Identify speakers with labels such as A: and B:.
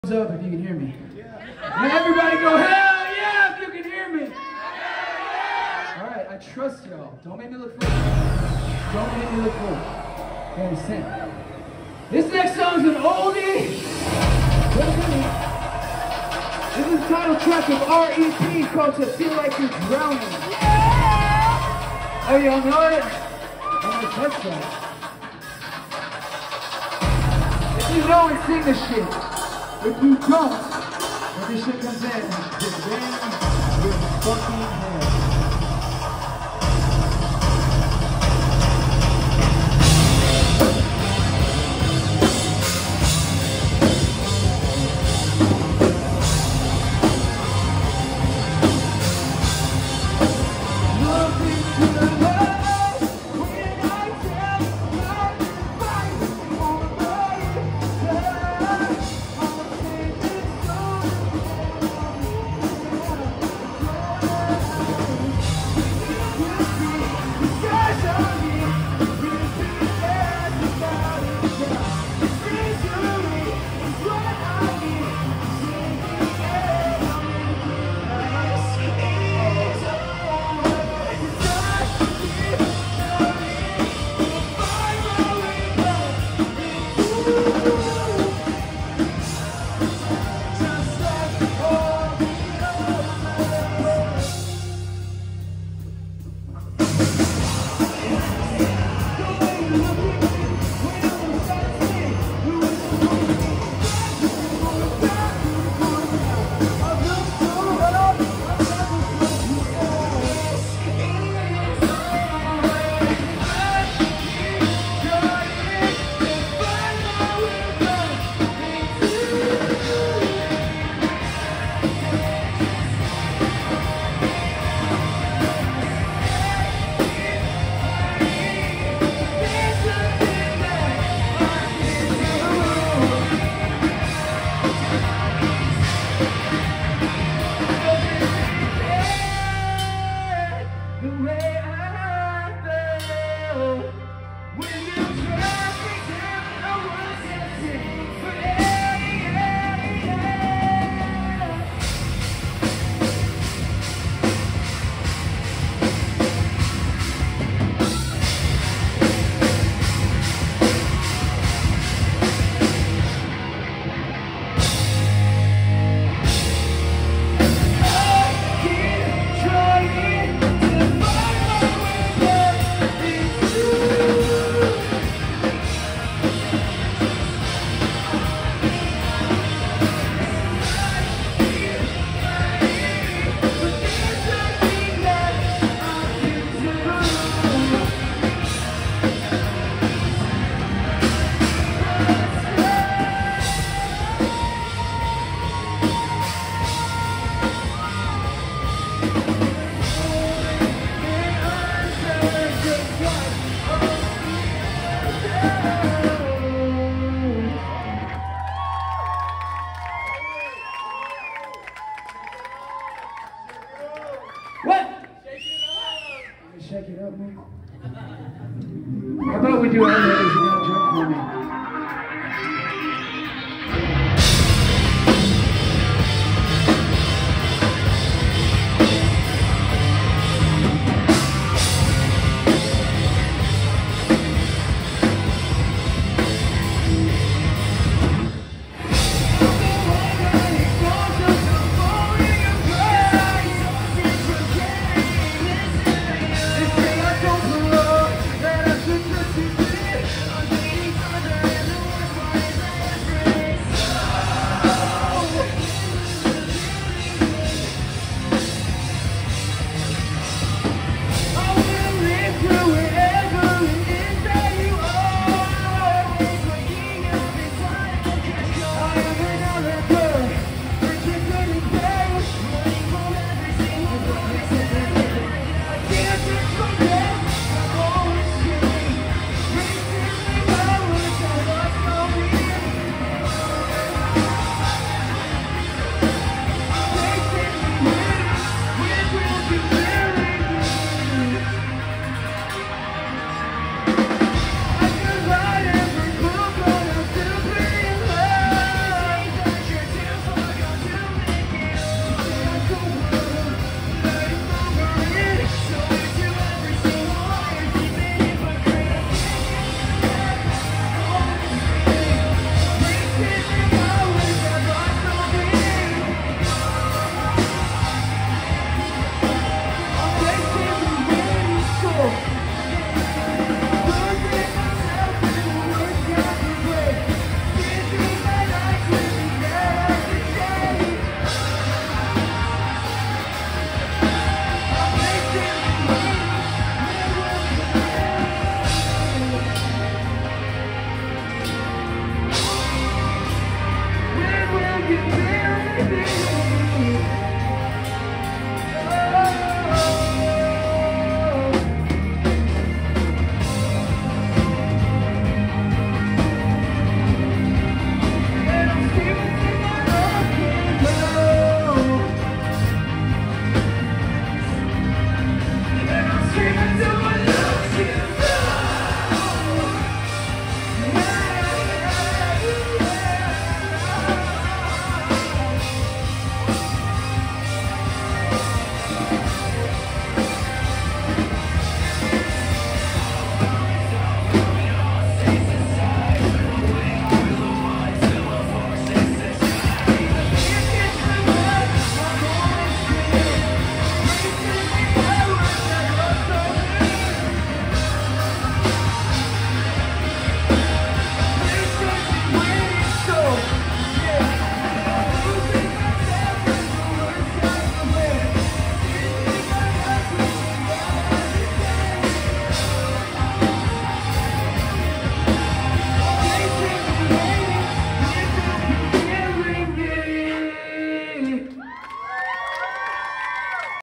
A: Up if you can hear me. And everybody go, hell yeah, if you can hear me. Alright, I trust y'all. Don't make me look foolish. Don't make me look foolish. You understand? This next song is an oldie. This is the title track of R.E.P. called To Feel Like You're Drowning. Oh, y'all know it? I'm gonna test that. If you know it, sing this shit. If you don't, when this shit comes in, just bang your fucking head. Shake it up, man. How about we do our ladies and y'all jump for me? can